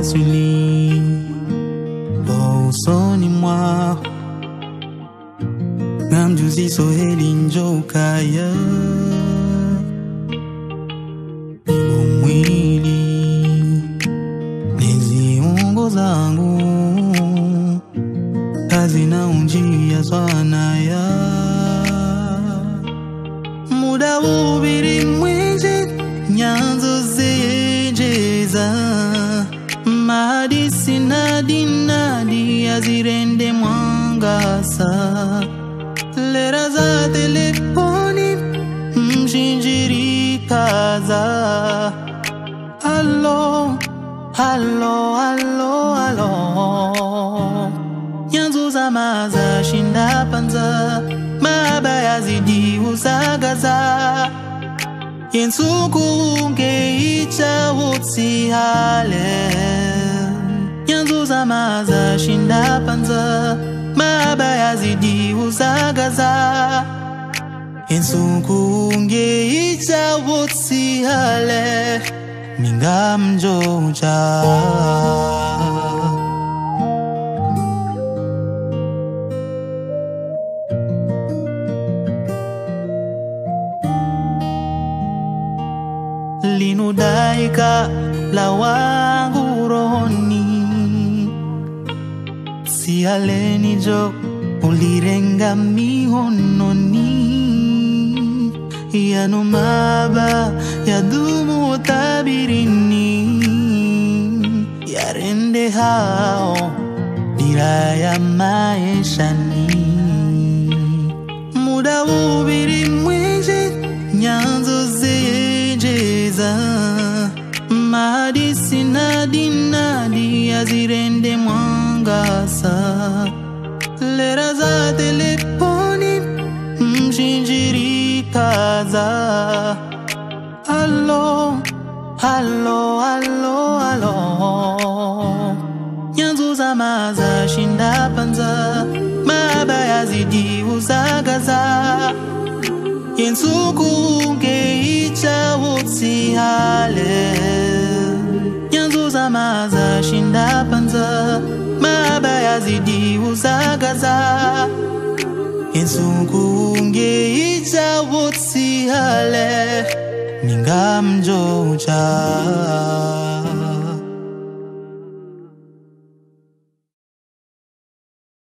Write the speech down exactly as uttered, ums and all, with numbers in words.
basuli Bosoni mwa Ngamjuzi soheli njokaya Nibo mwili Nezi ungo zangu Hazina unjia swanaya Muda ubiri mwinji Nyanzo zejeza Mahadisi nadi nadi Azirende mwangasa Lera za telefoni Mshinjiri kaza Allô, allô, allô, allô Nyanzo za maza shinda panza Mabaya zidi usagaza Yensuku ungeicha utsi hale Nyanzo za maza shinda panza Mabaya zidi usagaza Yensuku ungeicha utsi hale Minga mjoja Linudaika la wangu rohoni Sialeni jo ulirenga mihononi Yanumaba yadumu tabirini Yarende hao diraya maishani Muda ubiri mwinji nyanzo zejeza Mahadisi nadi nadi azirende mwangasa Lera za telefoni mshinjiri kaza Allô, allô, allô, allô Nyanzo za maza shinda panza Mabaya zidi usagaza Yensuku ungeicha utsi hale Nyanzo za maza shinda panza Mabaya zidi usagaza Yensuku ungeicha utsi hale Minga mjoja